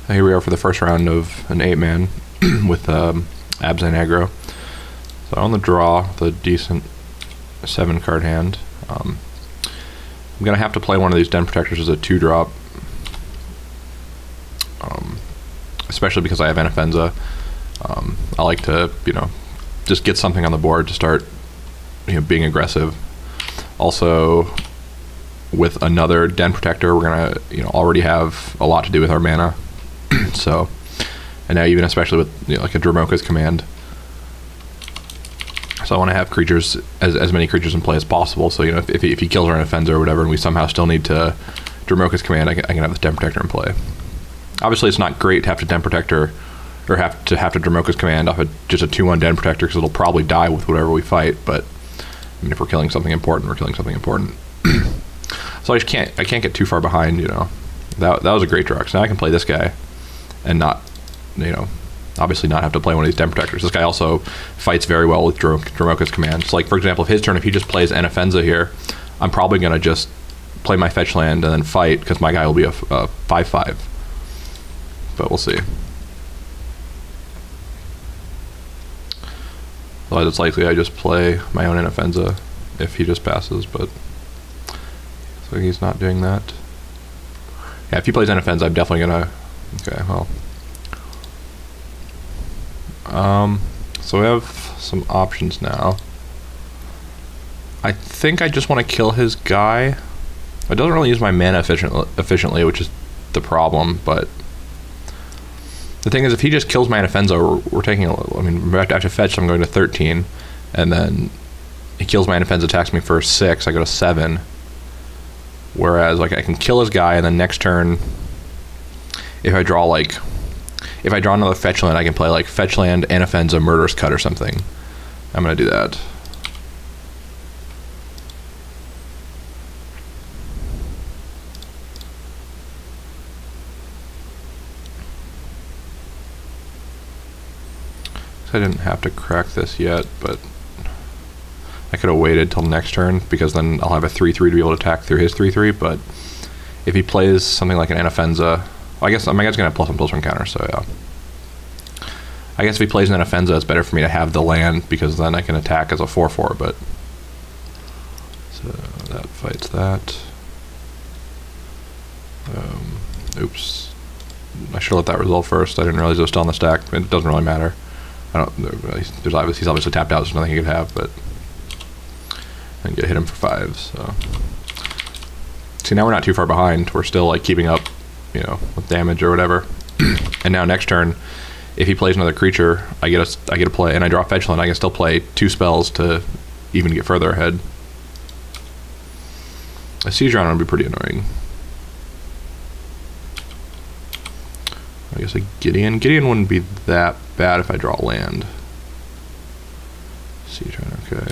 here we are for the first round of an 8-man with Abzan Aggro. So on the draw, the decent 7-card hand. I'm going to have to play one of these Den Protectors as a 2-drop. Especially because I have Anafenza. I like to, just get something on the board to start, being aggressive. Also, with another Den Protector, we're gonna, already have a lot to do with our mana. So, and now even especially with, like a Dromoka's Command. So I want to have creatures, as many creatures in play as possible. So, if he kills our Anafenza or whatever, and we somehow still need to Dromoka's Command, I can have the Den Protector in play. Obviously, it's not great to have to Den Protector, or have to Dromoka's Command off of just a 2/1 Den Protector, because it'll probably die with whatever we fight. But I mean, if we're killing something important, we're killing something important. So I can't get too far behind. That was a great draw. So now I can play this guy, and not, obviously not have to play one of these Den Protectors. This guy also fights very well with Dromoka's Command. So like, for example, if his turn, if he just plays Anafenza here, I'm probably gonna just play my fetch land and then fight, because my guy will be a 5/5. But we'll see. Well, it's likely I just play my own Anafenza if he just passes, but so he's not doing that. Yeah, if he plays Anafenza, I'm definitely gonna. Okay, well. So we have some options now. I think I just want to kill his guy. It doesn't really use my mana efficiently, which is the problem, but the thing is, if he just kills my Anafenza, we're taking I have to fetch, so I'm going to 13, and then he kills my Anafenza, attacks me for 6, I go to 7. Whereas, like, I can kill his guy, and then next turn, if I draw another fetch land, I can play, like, fetch land, Anafenza, Murderous Cut, or something. I'm gonna do that. I didn't have to crack this yet, but I could have waited till next turn, because then I'll have a 3/3 to be able to attack through his 3/3. But if he plays something like an Anafenza, well, I guess my guy's gonna have +1/+1 counter, so yeah. I guess if he plays an Anafenza, it's better for me to have the land, because then I can attack as a 4/4. But so that fights that. Oops, I should let that resolve first. I didn't realize it was still on the stack. It doesn't really matter. He's obviously tapped out, so there's nothing he could have, but and hit him for 5. So see, now we're not too far behind. We're still like keeping up, with damage or whatever. And now next turn, if he plays another creature, I get to play, and I draw fetch land. I can still play 2 spells to even get further ahead. A Siege Runner would be pretty annoying. I guess a Gideon. Gideon wouldn't be that bad if I draw land. Siege Runner, okay.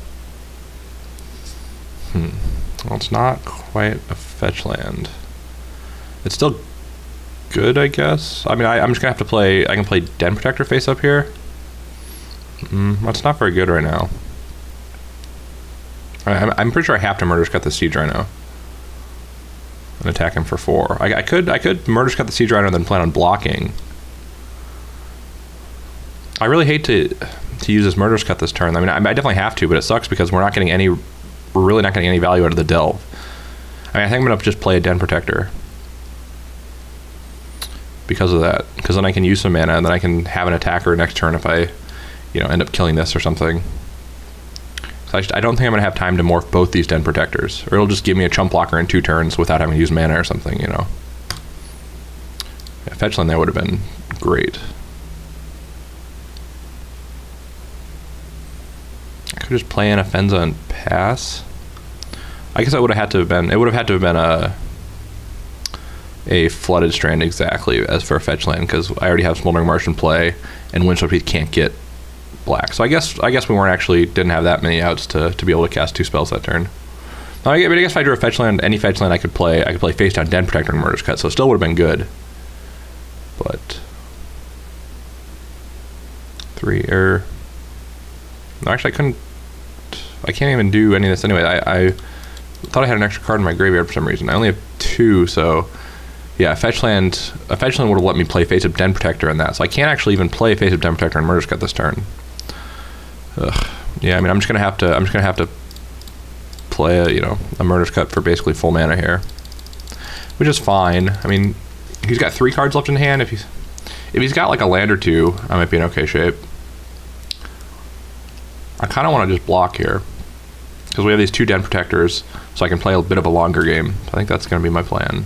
Well, it's not quite a fetch land. It's still good, I guess. I mean, I'm just gonna have to play. I can play Den Protector face up here. That's not very good right now. I'm pretty sure I have to Murderous Cut the Siege Rhino and attack him for 4. I could Murderous Cut the Siege Rhino and then plan on blocking. I really hate to use this Murderous Cut this turn. I mean, I definitely have to, but it sucks because we're really not getting any value out of the delve. I mean, I think I'm gonna just play a Den Protector because of that. Because then I can use some mana, and then I can have an attacker next turn if I, end up killing this or something. So I don't think I'm gonna have time to morph both these Den Protectors, or it'll just give me a chump blocker in 2 turns without having to use mana or something. Yeah, fetch land there would have been great. I could just play Anafenza and pass. I guess it would have had to have been a Flooded Strand exactly as for a fetch land, because I already have Smoldering Marsh in play, and Windswept Heath can't get black. So I guess we didn't have that many outs to be able to cast 2 spells that turn. I guess if I drew a fetch land, any fetch land I could play face down Den Protector and Murderous Cut, so it still would have been good. But 3 actually I can't even do any of this anyway. I thought I had an extra card in my graveyard for some reason. I only have 2, so Yeah, a fetch land would have let me play Face-Up Den Protector in that, so I can't actually even play Face-Up Den Protector and Murderous Cut this turn. Ugh. Yeah, I mean, I'm just gonna have to play a Murderous Cut for basically full mana here, which is fine. I mean, he's got 3 cards left in hand. If he's got like a land or 2, I might be in okay shape. I kind of want to just block here because we have these 2 Den Protectors, so I can play a bit of a longer game. I think that's going to be my plan.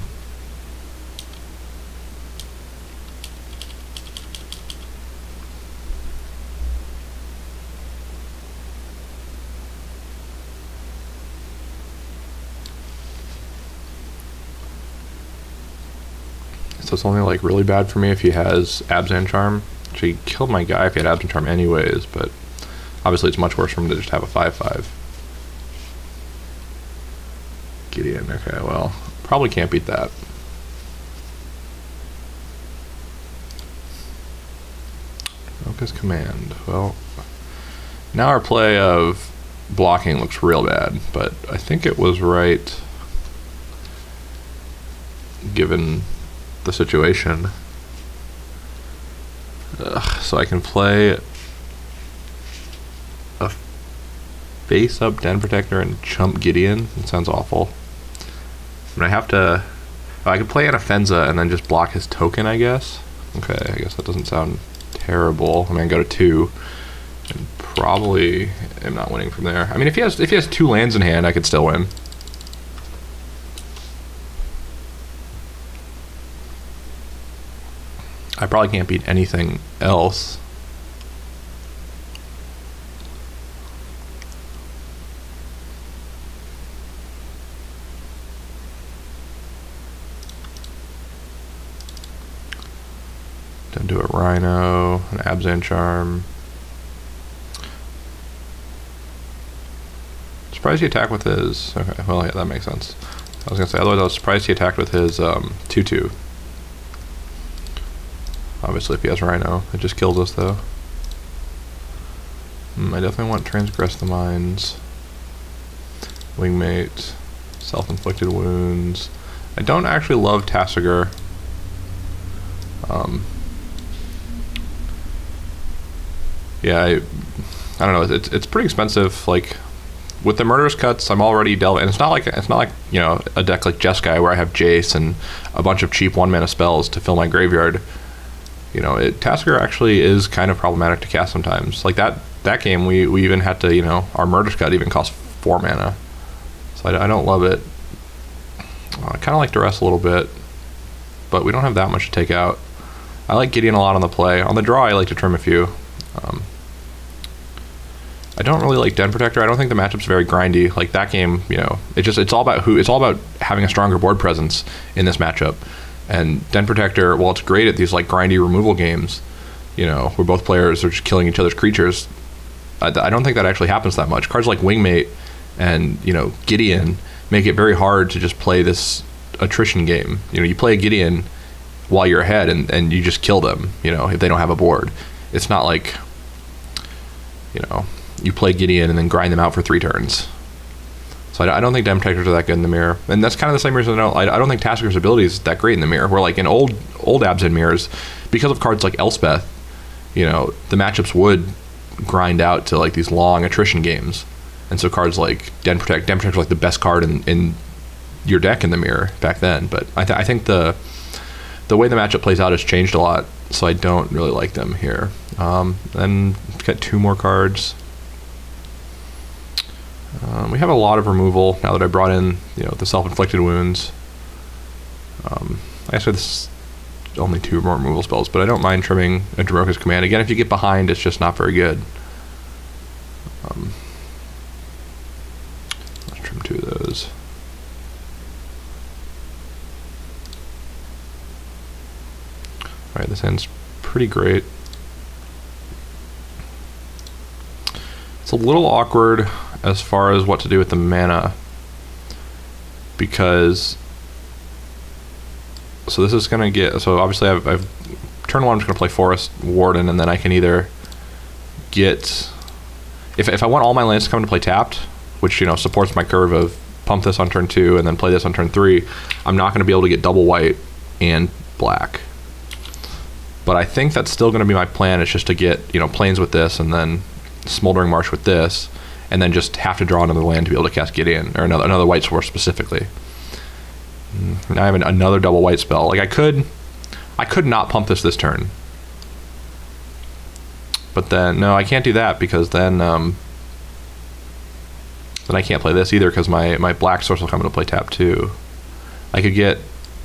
So it's only like really bad for me if he has Abzan Charm. Actually, he killed my guy if he had Abzan Charm anyways, but obviously it's much worse for him to just have a 5/5. Gideon, okay, well, probably can't beat that. Focus Command. Well, now our play of blocking looks real bad, but I think it was right given the situation. So I can play a Face-Up Den Protector and chump Gideon. It sounds awful. I mean, I could play an Offenza and then just block his token, I guess. Okay, I guess that doesn't sound terrible. I mean, I go to 2 and probably am not winning from there. I mean, if he has 2 lands in hand, I could still win. I probably can't beat anything else. Don't do a Rhino, an Abzan Charm. Surprised he attacked with his... Okay, well, yeah, that makes sense. I was going to say, otherwise I was surprised he attacked with his 2/2. Obviously, if he has Rhino, it just kills us, though. I definitely want Transgress the Mines. Wingmate. Self-inflicted wounds. I don't actually love Tassiger. Yeah, I don't know. It's pretty expensive. Like with the Murderous Cuts, I'm already delving. And it's not like a deck like Jeskai where I have Jace and a bunch of cheap 1-mana spells to fill my graveyard. Tassiger actually is kind of problematic to cast sometimes. Like that game, we even had to, our Murderous Cut even cost 4 mana. So I don't love it. I kind of like Duress a little bit, but we don't have that much to take out. I like Gideon a lot on the play. On the draw, I like to trim a few. I don't really like Den Protector. I don't think the matchup's very grindy. Like that game, it's all about having a stronger board presence in this matchup. And Den Protector, while it's great at these like grindy removal games, where both players are just killing each other's creatures, I don't think that actually happens that much. Cards like Wingmate and Gideon make it very hard to just play this attrition game. You play a Gideon while you're ahead and you just kill them, if they don't have a board. It's not like, you play Gideon and then grind them out for 3 turns. So I don't think Den Protectors are that good in the mirror. And that's kind of the same reason I don't think Tassiger's ability is that great in the mirror. Where like in old Abzan mirrors, because of cards like Elspeth, the matchups would grind out to like these long attrition games. And so cards like Den Protector was like the best card in your deck in the mirror back then. But I think the way the matchup plays out has changed a lot, so I don't really like them here. Then get 2 more cards. We have a lot of removal now that I brought in, the self-inflicted wounds. Actually, this is only 2 more removal spells, but I don't mind trimming a Dromoka's Command. Again, if you get behind, it's just not very good. Let's trim 2 of those. Alright, this hand's pretty great. It's a little awkward as far as what to do with the mana, because so this is gonna get, so obviously I've turn 1 I'm just gonna play Forest Warden, and then I can either get, if I want all my lands to come into play tapped, which supports my curve of pump this on turn 2 and then play this on turn 3, I'm not gonna be able to get double white and black. But I think that's still going to be my plan. It's just to get, you know, Plains with this, and then Smoldering Marsh with this, and then just have to draw another land to be able to cast Gideon, or another white source specifically. Now I have another double white spell. Like I could not pump this turn. But then, no, I can't do that, because then I can't play this either, because my black source will come into play tap too. I could get...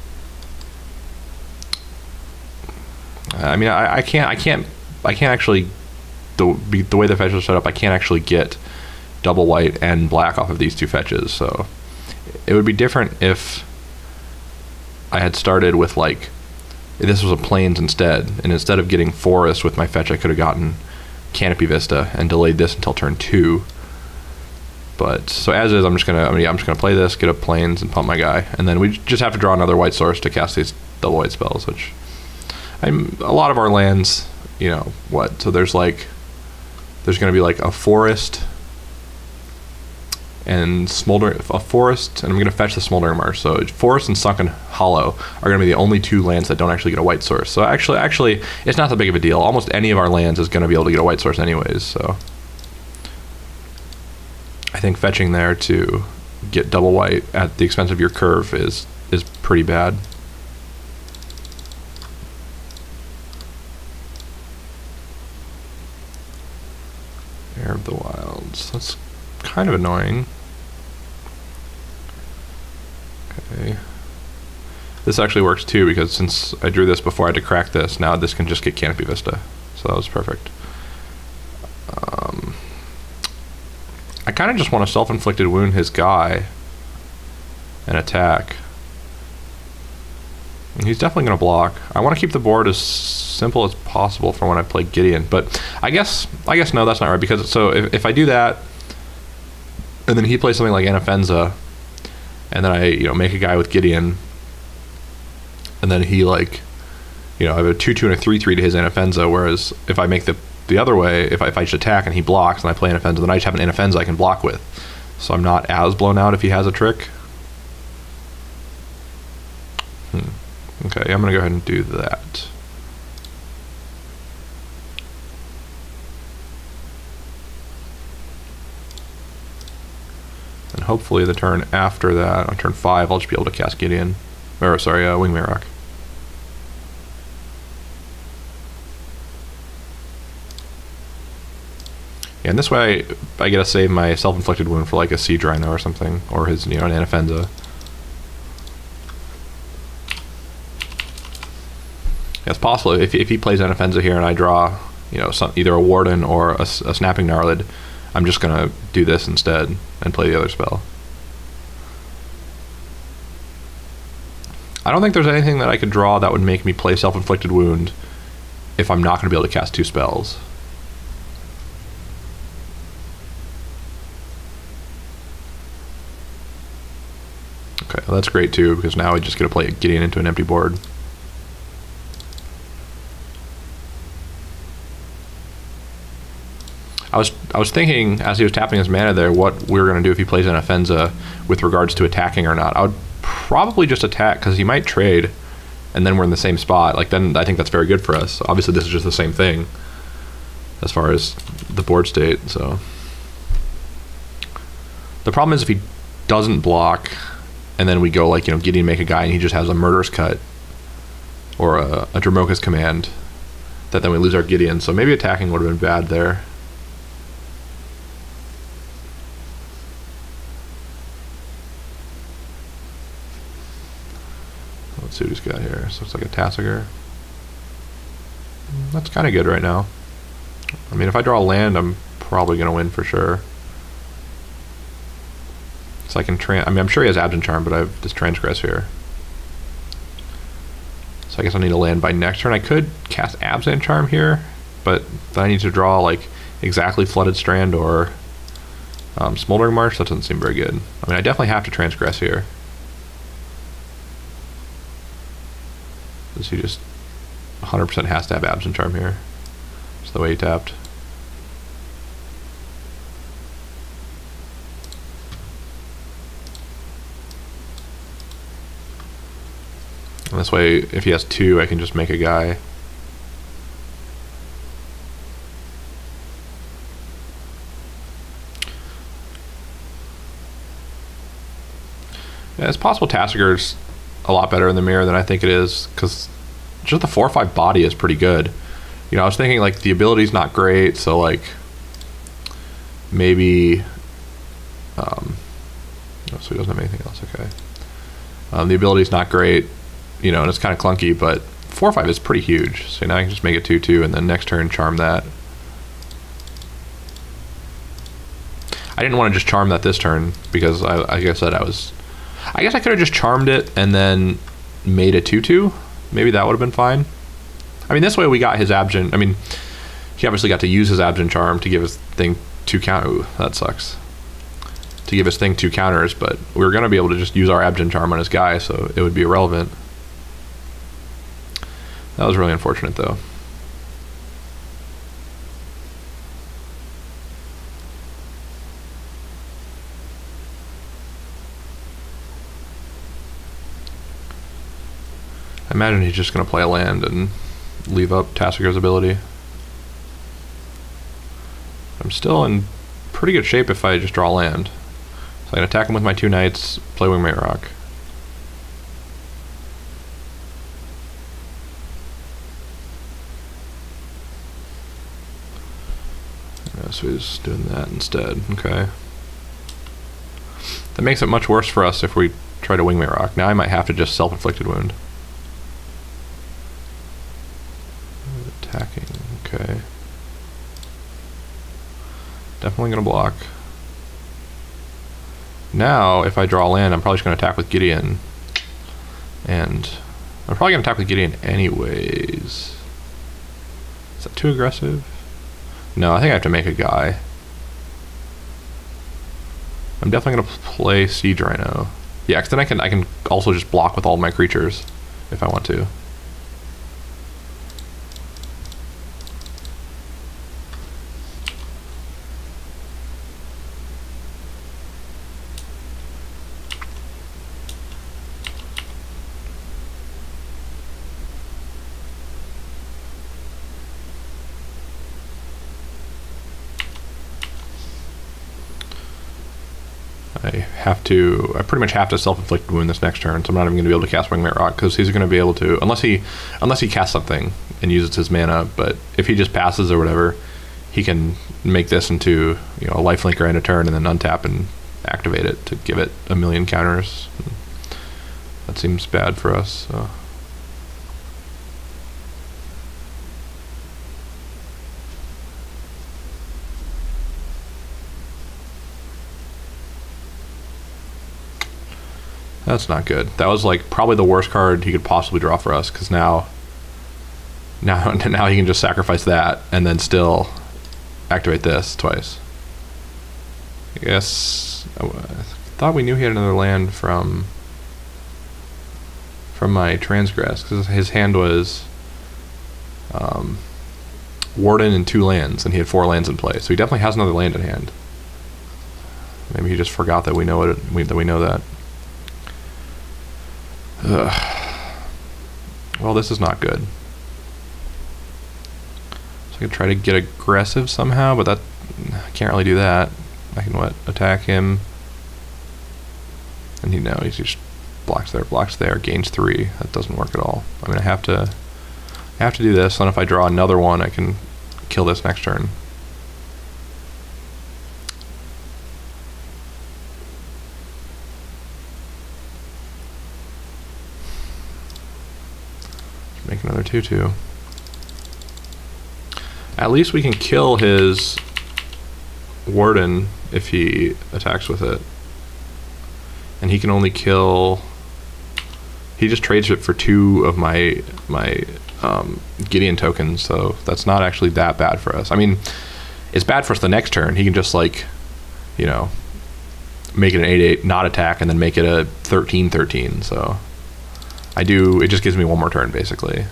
I mean, I can't actually, the way the fetches are set up, I can't actually get double white and black off of these two fetches. So it would be different if I had started with, like, this was a Plains instead, and instead of getting Forest with my fetch, I could have gotten Canopy Vista and delayed this until turn 2. But so as is, I'm just gonna play this, get a Plains, and pump my guy, and then we just have to draw another white source to cast these double white spells, which a lot of our lands, you know, what? So there's going to be like a Forest and a Forest, and I'm going to fetch the Smoldering Marsh. So Forest and Sunken Hollow are going to be the only two lands that don't actually get a white source. So actually, it's not that big of a deal. Almost any of our lands is going to be able to get a white source anyways. So I think fetching there to get double white at the expense of your curve is pretty bad. Heir of the Wilds. That's kind of annoying. Okay. This actually works too, because since I drew this before I had to crack this, now this can just get Canopy Vista. So that was perfect. I kind of just want to self-inflicted wound his guy and attack. And he's definitely going to block. I want to keep the board as simple as possible for when I play Gideon, but I guess no, that's not right, because so if I do that, and then he plays something like Anafenza, and then I make a guy with Gideon, and then he I have a 2/2 and a 3/3 to his Anafenza, whereas if I make the other way, if I just attack and he blocks and I play Anafenza, then I just have an Anafenza I can block with, so I'm not as blown out if he has a trick. Okay, I'm gonna go ahead and do that. And hopefully the turn after that, on turn 5, I'll just be able to cast Gideon. Or, sorry, Wing Mayrock. Yeah, and this way I get to save my self-inflicted wound for like a Siege Rhino or something, or his, an Anafenza. It's possible if he plays Anafenza here and I draw, either a Warden or a Snapping Gnarlid, I'm just gonna do this instead and play the other spell. I don't think there's anything that I could draw that would make me play Self-Inflicted Wound if I'm not gonna be able to cast 2 spells. Okay, well that's great too, because now I just get to play Gideon into an empty board. I was thinking, as he was tapping his mana there, what we were going to do if he plays an Anafenza with regards to attacking or not. I would probably just attack, because he might trade, and then we're in the same spot. Then I think that's very good for us. Obviously, this is just the same thing as far as the board state. So the problem is if he doesn't block, and then we go Gideon make a guy, and he just has a Murderous Cut or a Dromoka's Command, that then we lose our Gideon. So maybe attacking would have been bad there. Let's see what he's got here. So it's like a Tassiger. That's kind of good right now. I mean, if I draw a land, I'm probably going to win for sure. So I can I'm sure he has Abzan Charm, but I have this Transgress here. So I guess I need a land by next turn. I could cast Abzan Charm here, but then I need to draw exactly Flooded Strand or Smoldering Marsh. That doesn't seem very good. I mean, I definitely have to Transgress here. He just 100% has to have Abzan Charm here. That's the way he tapped. And this way, if he has 2, I can just make a guy. Yeah, it's possible Tassigur's a lot better in the mirror than I think it is, because just the 4/5 body is pretty good. You know, I was thinking like the ability's not great, so like maybe so he doesn't have anything else. Okay, the ability's not great, you know, and it's kind of clunky, but 4/5 is pretty huge. So now I can just make it 2/2, and then next turn charm that. I didn't want to just charm that this turn because like I said, I guess I could have just charmed it and then made a 2/2. Maybe that would have been fine. I mean, this way we got his Abzan. I mean, he obviously got to use his Abzan charm to give his thing 2 counter. Ooh, that sucks. To give his thing 2 counters, but we were going to be able to just use our Abzan charm on his guy, so it would be irrelevant. That was really unfortunate, though. I imagine he's just going to play a land and leave up Tassigur's ability. I'm still in pretty good shape if I just draw land. So I can attack him with my 2 knights, play Wingmate Rock. Yeah, so he's doing that instead. Okay. That makes it much worse for us if we try to Wingmate Rock. Now I might have to just self-inflicted wound. Attacking, okay. Definitely gonna block. Now, if I draw land, I'm probably just gonna attack with Gideon. And I'm probably gonna attack with Gideon anyways. Is that too aggressive? No, I think I have to make a guy. I'm definitely gonna play Siege Rhino. Yeah, because then I can also just block with all my creatures if I want to. I pretty much have to self-inflict wound this next turn, so I'm not even going to be able to cast Wingmate Rock, because he's going to be able to, unless he casts something and uses his mana, but if he just passes or whatever, he can make this into, you know, a lifelinker in a turn and then untap and activate it to give it a million counters. That seems bad for us, so. That's not good. That was like probably the worst card he could possibly draw for us, because now he can just sacrifice that and then still activate this twice. I guess I thought we knew he had another land from my Transgress, because his hand was Warden and 2 lands, and he had 4 lands in play, so he definitely has another land in hand. Maybe he just forgot that we know that. Well, this is not good. So I can try to get aggressive somehow, but I can't really do that. I can attack him, and he just blocks there, gains 3. That doesn't work at all. I mean, I have to do this, and if I draw another one, I can kill this next turn. Make another 2/2. At least we can kill his Warden if he attacks with it. And he can only kill... He just trades it for 2 of my Gideon tokens, so that's not actually that bad for us. I mean, it's bad for us the next turn. He can just, like, you know, make it an 8/8, not attack, and then make it a 13/13, so... it just gives me 1 more turn, basically.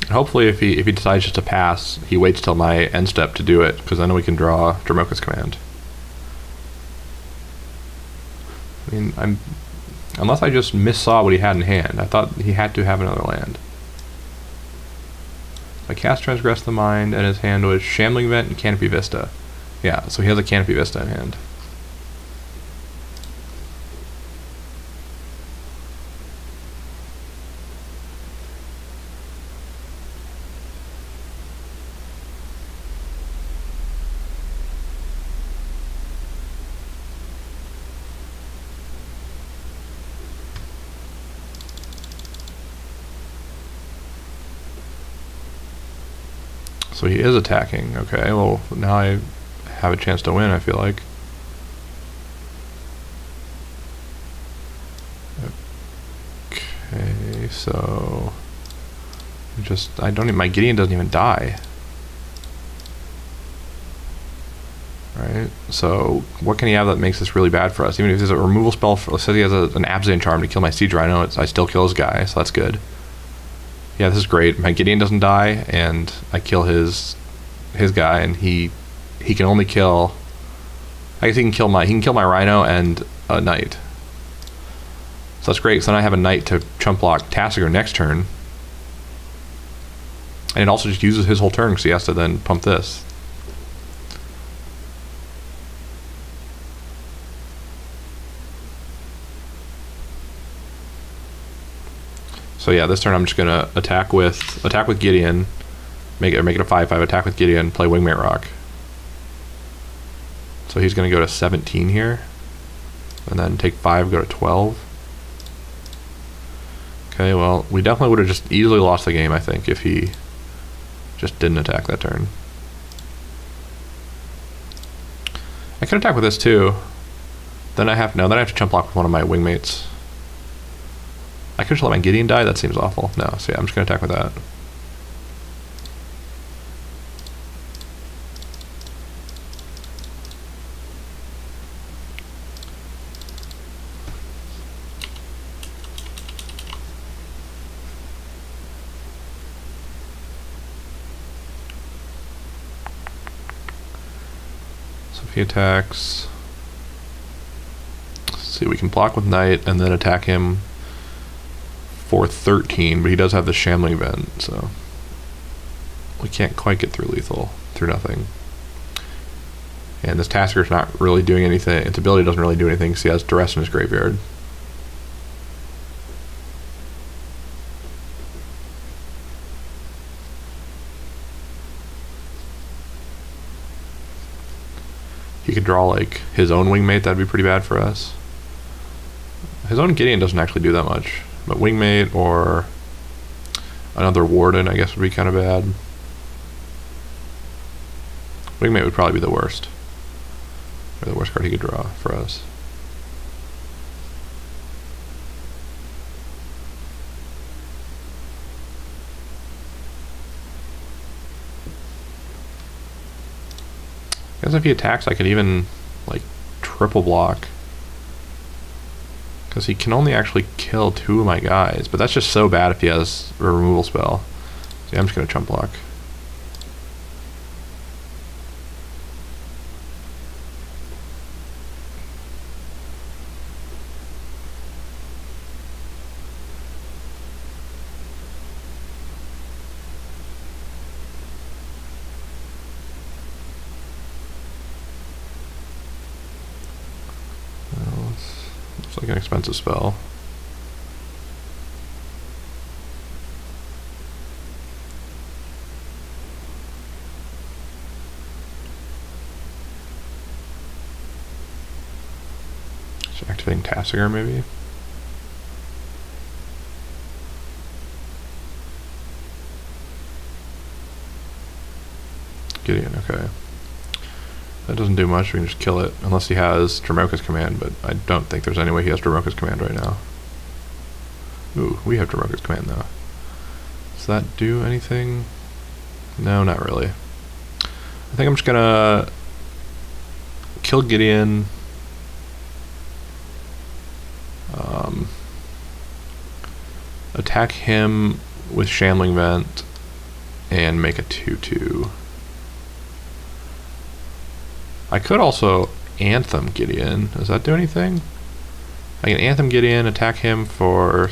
Hopefully, if he decides just to pass, he waits till my end step to do it, because then we can draw Dromoka's Command. I mean, unless I just missaw what he had in hand. I thought he had to have another land. I cast Transgress the Mind, and his hand was Shambling Vent and Canopy Vista. Yeah, so he has a Canopy Vista in hand. So he is attacking. Okay, well, now I have a chance to win, I feel like. Okay, so I don't even, my Gideon doesn't even die. Right, so what can he have that makes this really bad for us? Even if there's a removal spell, let's say he has an Abzan Charm to kill my Siege Rhino, I still kill his guy, so that's good. Yeah, this is great. My Gideon doesn't die, and I kill his guy, and he can only kill. I guess he can kill my Rhino and a Knight. So that's great. So then I have a Knight to chump block Tassiger next turn, and it also just uses his whole turn because he has to then pump this. So yeah, this turn I'm just gonna attack with Gideon, make it a 5/5. Attack with Gideon, play Wingmate Rock. So he's gonna go to 17 here, and then take 5, go to 12. Okay, well, we definitely would have just easily lost the game, I think, if he just didn't attack that turn. I could attack with this too. Then I have to chump block with one of my Wingmates. I could just let my Gideon die? That seems awful. No, so yeah, I'm just going to attack with that. So if he attacks... Let's see, we can block with Knight and then attack him for 13, but he does have the Shambling Vent, so we can't quite get through lethal, through nothing. And this Tassiger's not really doing anything, its ability doesn't really do anything because he has Duress in his graveyard. He could draw like his own Wingmate, that'd be pretty bad for us. His own Gideon doesn't actually do that much. But Wingmate or another Warden, I guess, would be kind of bad. Wingmate would probably be the worst. Or the worst card he could draw for us. I guess if he attacks, I could even, like, triple block. Because he can only actually kill 2 of my guys, but that's just so bad if he has a removal spell. So yeah, I'm just going to chump block. It's like an expensive spell. So activating Tassiger maybe? Gideon, okay. That doesn't do much, we can just kill it, unless he has Dromoka's Command, but I don't think there's any way he has Dromoka's Command right now. Ooh, we have Dromoka's Command though. Does that do anything? No, not really. I think I'm just gonna kill Gideon. Attack him with Shambling Vent, and make a 2/2. I could also Anthem Gideon. Does that do anything? I can Anthem Gideon, attack him for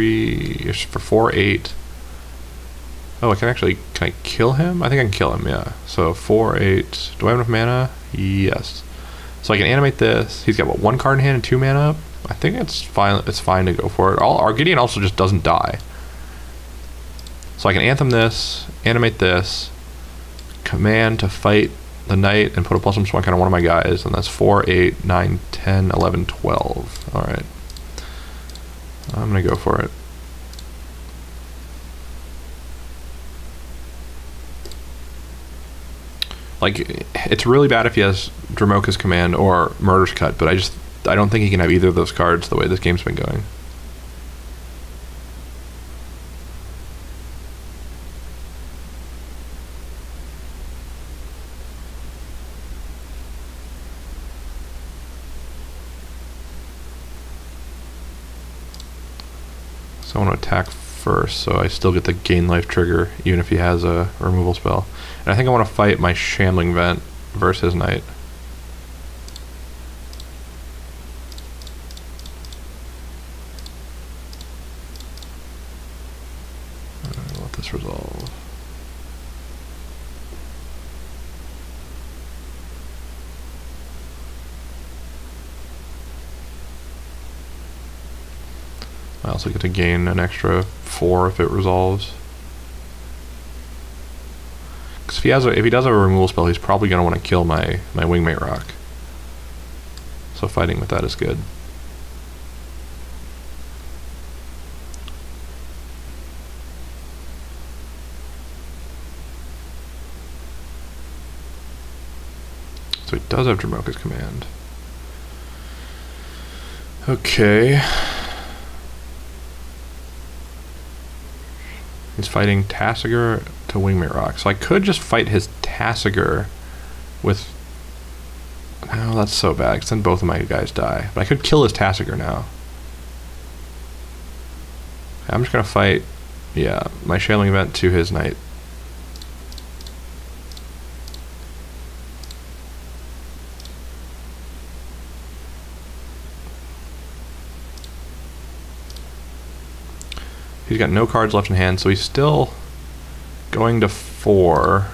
4/8. Oh, can I kill him? I think I can kill him, yeah. So 4/8. Do I have enough mana? Yes. So I can animate this. He's got what, 1 card in hand and 2 mana up? I think it's fine to go for it. Our Gideon also just doesn't die. So I can Anthem this, animate this, command to fight the knight and put a +1/+1 on one of my guys, and that's 4, 8, 9, 10, 11, 12. Alright. I'm gonna go for it. Like, it's really bad if he has Dromoka's Command or Murder's Cut, but I don't think he can have either of those cards the way this game's been going. So I want to attack first, so I still get the gain life trigger, even if he has a removal spell. And I think I want to fight my Shambling Vent versus his knight. Let this resolve. I also get to gain an extra 4 if it resolves. Because if he does have a removal spell, he's probably going to want to kill my Wingmate Rock. So fighting with that is good. So he does have Dromoka's Command. Okay. He's fighting Tasigur to Wingmate Rock. So I could just fight his Tasigur with... Oh, that's so bad, because then both of my guys die. But I could kill his Tasigur now. I'm just going to fight, yeah, my Shambling Vent to his knight. He's got no cards left in hand, so he's still going to 4.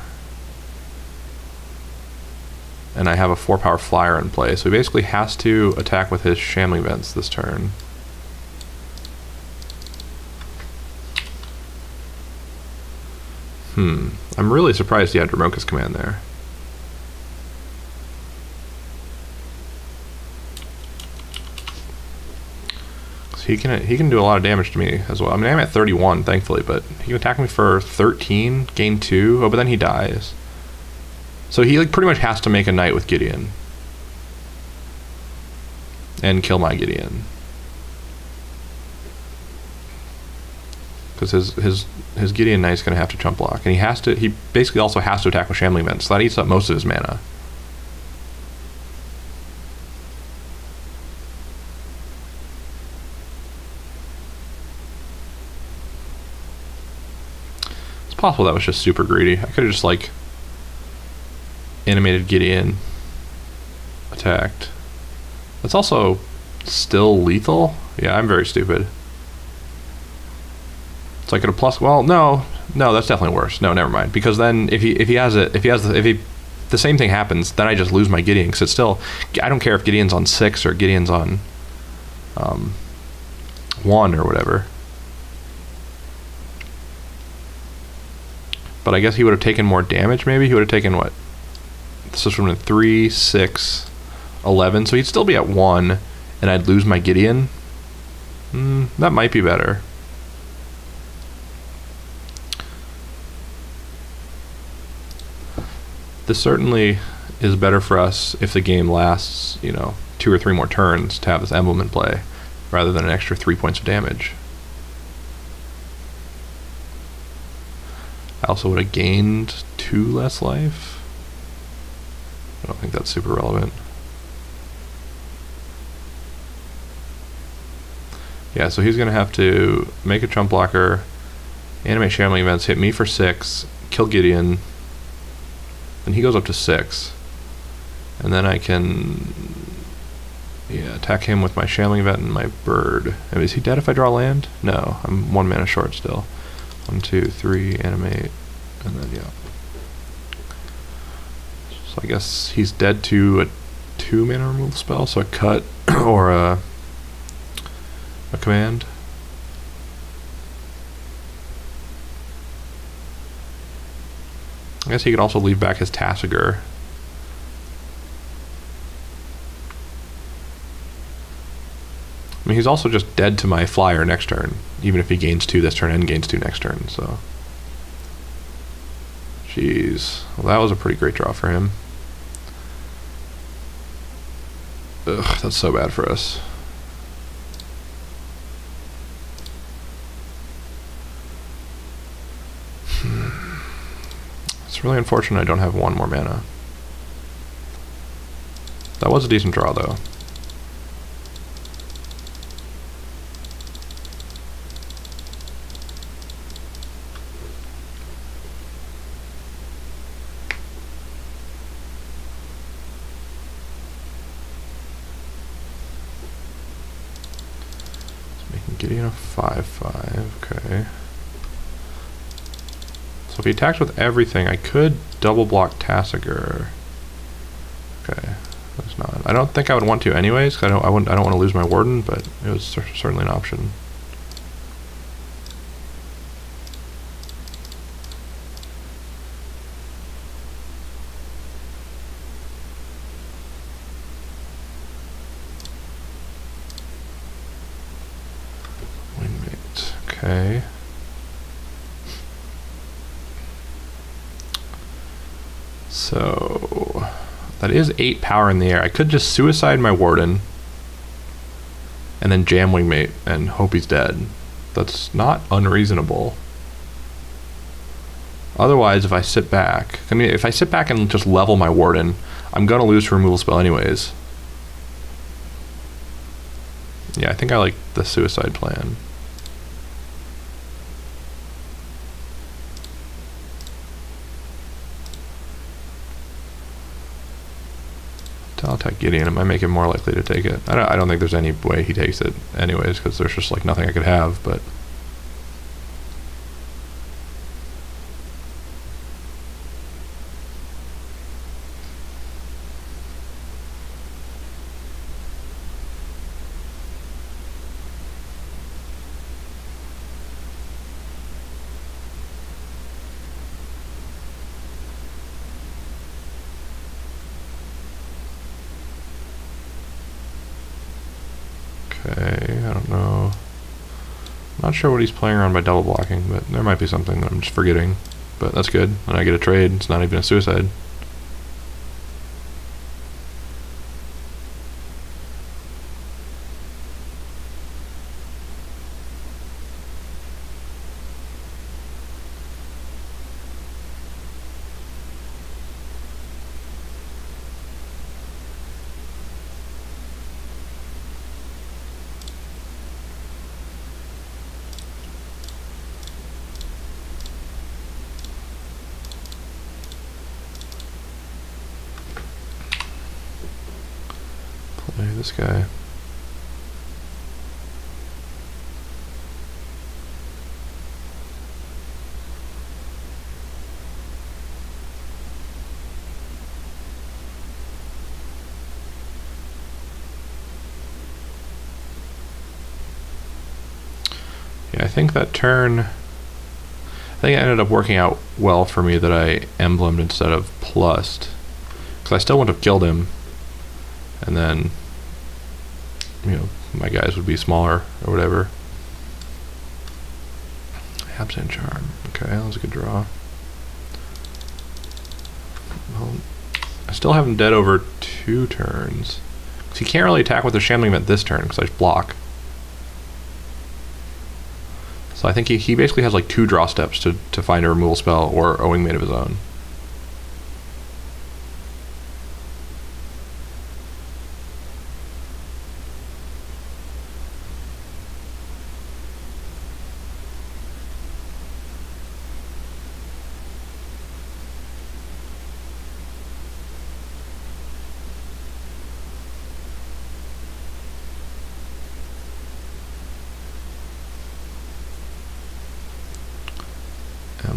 And I have a 4-power flyer in play, so he basically has to attack with his Shambling Vents this turn. I'm really surprised he had Dromoka's Command there. He can do a lot of damage to me as well. I mean, I'm at 31, thankfully, but he can attack me for 13, gain 2. Oh, but then he dies. So he pretty much has to make a knight with Gideon and kill my Gideon, because his Gideon knight's going to have to chump block, and he basically also has to attack with Shambling Vent, so that eats up most of his mana. Possible that was just super greedy. I could have just like animated Gideon, attacked. That's also still lethal. Yeah, I'm very stupid. So I could have well, no, that's definitely worse. No, never mind. Because then if the same thing happens, then I just lose my Gideon, because it's still, I don't care if Gideon's on 6 or Gideon's on 1 or whatever. But I guess he would have taken more damage, maybe? He would have taken, what? This is from 3, 6, 11. So he'd still be at 1, and I'd lose my Gideon. That might be better. This certainly is better for us if the game lasts, 2 or 3 more turns to have this emblem in play, rather than an extra 3 points of damage. I also would have gained 2 less life. I don't think that's super relevant. Yeah, so he's going to have to make a chump blocker, animate Shambling Vents, hit me for 6, kill Gideon. Then he goes up to 6. And then I can attack him with my Shambling Vet and my bird. I mean, is he dead if I draw land? No, I'm 1 mana short still. 1, 2, 3, animate, and then So I guess he's dead to a 2 mana removal spell, so a cut or a command. I guess he could also leave back his Tassiger. I mean, he's also just dead to my flyer next turn, even if he gains 2 this turn and gains 2 next turn, so. Jeez. Well, that was a pretty great draw for him. Ugh, that's so bad for us. It's really unfortunate I don't have 1 more mana. That was a decent draw, though. Gideon a 5/5, okay. So if he attacks with everything, I could double block Tassiger. Okay, that's not. I don't think I would want to anyways, because I don't want to lose my Warden, but it was certainly an option. Okay. So that is 8 power in the air. I could just suicide my Warden and then jam Wingmate and hope he's dead. That's not unreasonable. Otherwise, if I sit back, I mean, if I sit back and just level my Warden, I'm gonna lose to removal spell anyways. Yeah, I think I like the suicide plan. I'll attack Gideon. It might make him more likely to take it. I don't think there's any way he takes it anyways, because there's just like nothing I could have, but... Okay, I don't know. I'm not sure what he's playing around by double blocking, but there might be something that I'm just forgetting. But that's good. And I get a trade. It's not even a suicide. Play this guy. Yeah, I think that turn, I think it ended up working out well for me that I emblemed instead of plussed, because I still wouldn't have killed him, and then, you know, my guys would be smaller or whatever. Abzan Charm. Okay, that was a good draw. Well, I still have him dead over 2 turns. Because he can't really attack with the Shambling Vet this turn, because I just block. So I think he basically has like 2 draw steps to find a removal spell or a Wingmate of his own.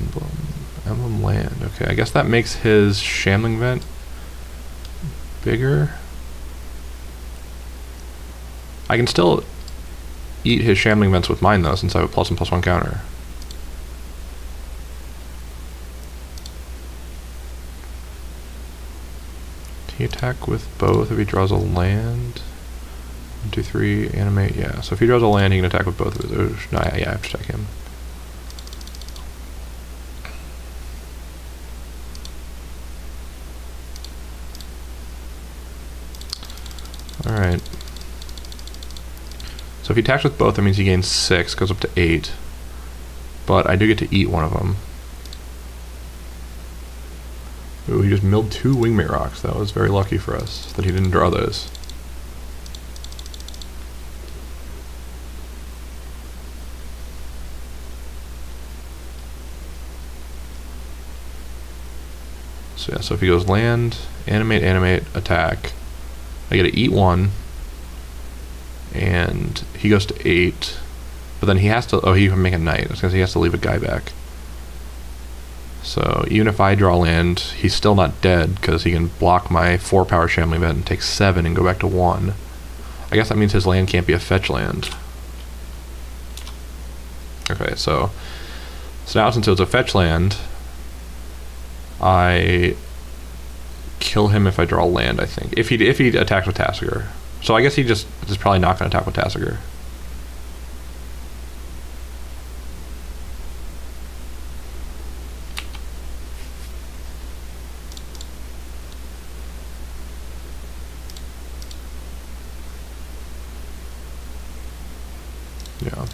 Emblem land. Okay, I guess that makes his Shambling Vent bigger. I can still eat his Shambling Vents with mine though, since I have a +1/+1 counter. Can he attack with both if he draws a land? 1, 2, 3, animate, yeah. So if he draws a land, he can attack with both of those. No, yeah, I have to attack him. Alright. So if he attacks with both, that means he gains 6, goes up to 8. But I do get to eat one of them. Ooh, he just milled 2 Wingmate Rocks. That was very lucky for us that he didn't draw those. So yeah, so if he goes land, animate, animate, attack, I get to eat 1, and he goes to 8, but then he has to, oh, he can make a knight, because he has to leave a guy back. So even if I draw land, he's still not dead, because he can block my 4-power Shambling Vent and take 7 and go back to 1. I guess that means his land can't be a fetch land. Okay, so now since it was a fetch land, I kill him if I draw land, I think. If he attacks with Tasigur. So I guess he just is probably not going to attack with Tasigur. Yeah.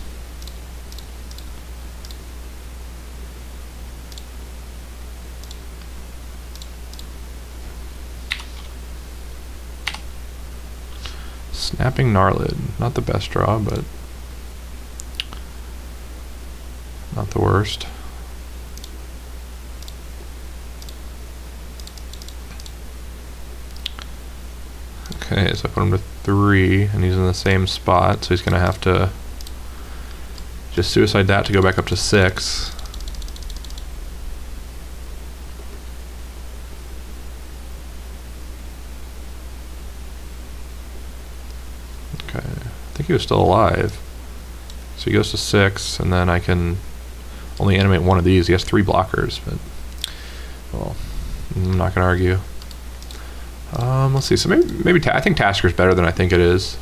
Snapping Gnarlid, not the best draw, but not the worst. Okay, so I put him to 3, and he's in the same spot, so he's going to have to just suicide that to go back up to 6. Okay, I think he was still alive. So he goes to 6, and then I can only animate 1 of these. He has 3 blockers, but, well, I'm not going to argue. Let's see, so maybe I think Tasker's better than I think it is.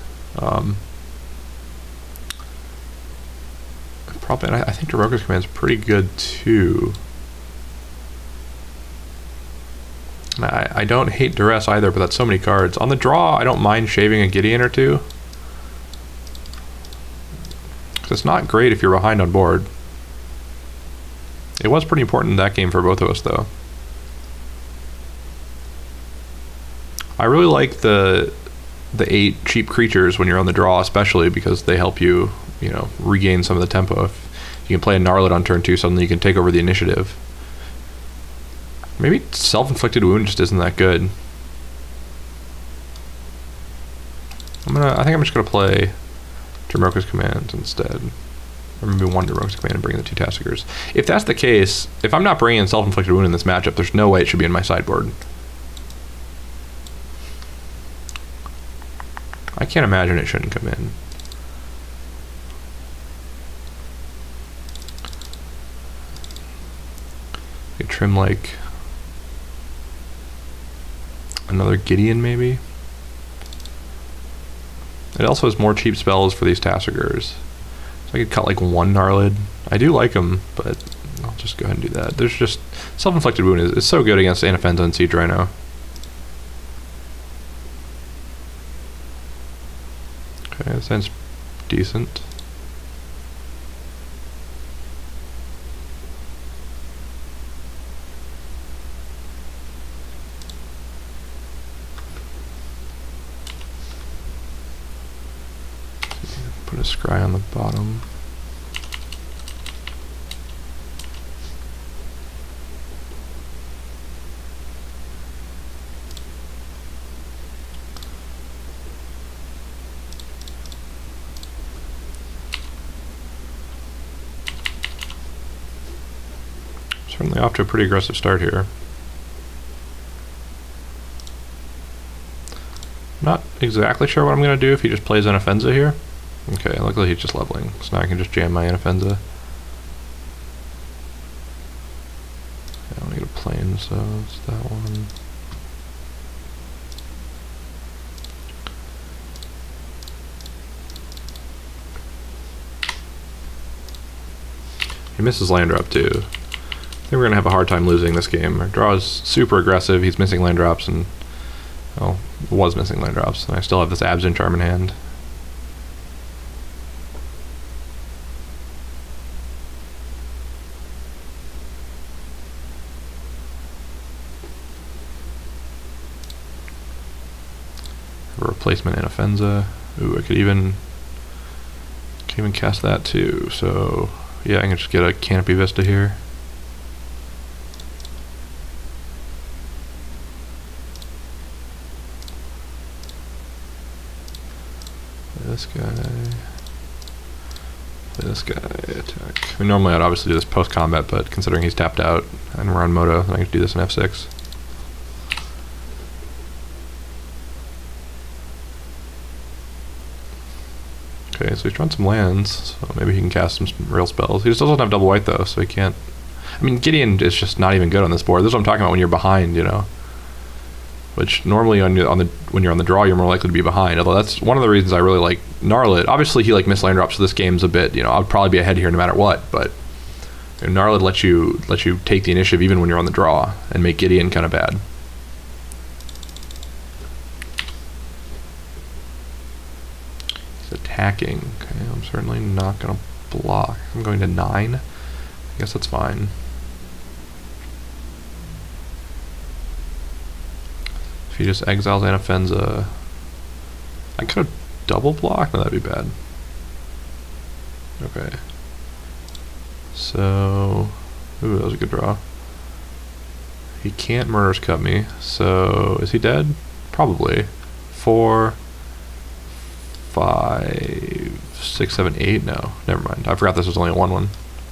Probably, I think Daroka's Command is pretty good too. I don't hate Duress either, but that's so many cards. On the draw, I don't mind shaving a Gideon or 2. It's not great if you're behind on board. It was pretty important in that game for both of us, though. I really like the 8 cheap creatures when you're on the draw, especially because they help you, you know, regain some of the tempo. If you can play a Gnarlid on turn 2, suddenly you can take over the initiative. Maybe Self-Inflicted Wound just isn't that good. I think I'm just gonna play Dromoka's Command instead. Or maybe 1 Dromoka's Command and bring in the 2 Tassigurs. If that's the case, if I'm not bringing in Self-Inflicted Wound in this matchup, there's no way it should be in my sideboard. I can't imagine it shouldn't come in. You trim like another Gideon maybe. It also has more cheap spells for these Tassigurs. So I could cut like 1 Gnarlid. I do like them, but I'll just go ahead and do that. There's just Self-Inflicted Wound is so good against Anafenza and Siege Rhino. Okay, that sounds decent. Put a scry on the bottom. Certainly off to a pretty aggressive start here. Not exactly sure what I'm going to do if he just plays Anafenza here. Okay, luckily he's just leveling, so now I can just jam my Anafenza. I don't need a plane, so it's that one. He misses land drop too. I think we're going to have a hard time losing this game. Our draw is super aggressive, he's missing land drops, and well, was missing land drops, and I still have this Abzan charm in hand. Have a replacement Anafenza. Ooh, I could even cast that too. So yeah, I can just get a Canopy Vista here. This guy, play this guy, attack. I mean, normally I'd obviously do this post-combat, but considering he's tapped out and we're on Moto, then I can do this in F6. Okay, so he's drawn some lands, so maybe he can cast some real spells. He just doesn't have double white though, so he can't. I mean, Gideon is just not even good on this board. This is what I'm talking about when you're behind, you know. Which normally when you're on the draw, you're more likely to be behind. Although that's one of the reasons I really like Gnarlid. Obviously, he like missed land drops, so this game's a bit. You know, I'd probably be ahead here no matter what. But you know, Gnarlid lets you take the initiative even when you're on the draw and make Gideon kind of bad. He's attacking. Okay, I'm certainly not gonna block. I'm going to 9. I guess that's fine. He just exiles Anafenza. I could have double blocked, no, that'd be bad. Okay. So, ooh, that was a good draw. He can't Murderous Cut me, so is he dead? Probably. 4, 5, 6, 7, 8. No, never mind. I forgot this was only a 1/1.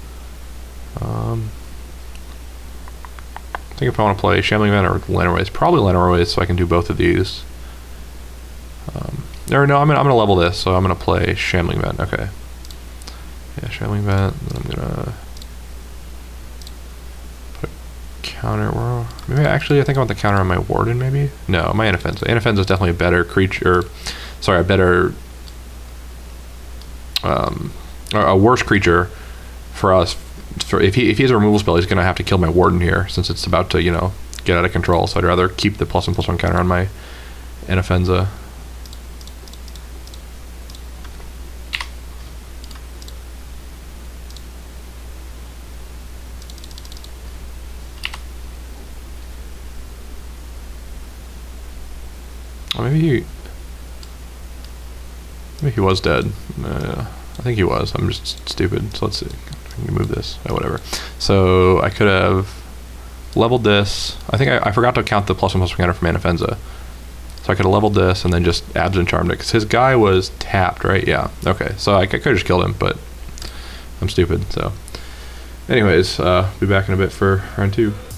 I think if I want to play Shambling Event or Lanterways, probably Lanterways, so I can do both of these. Or no, I'm gonna level this, so I'm gonna play Shambling Event. Okay. Yeah, Shambling Event. I'm gonna put a counter. Well, maybe I think I want the counter on my Warden. Maybe no, my Anafenza. Anafenza is definitely a better creature. Sorry, a better, a worse creature for us. If he has a removal spell, he's going to have to kill my Warden here, since it's about to, you know, get out of control. So I'd rather keep the +1/+1 counter on my Anafenza. Oh, maybe he was dead. I think he was. I'm just stupid. So let's see. I can move this. Oh, whatever. So I could have leveled this. I think I forgot to count the +1/+1 counter from Anafenza. So I could have leveled this and then just Abzan charmed it, because his guy was tapped, right? Yeah. Okay. So I could have just killed him, but I'm stupid. So anyways, be back in a bit for round 2.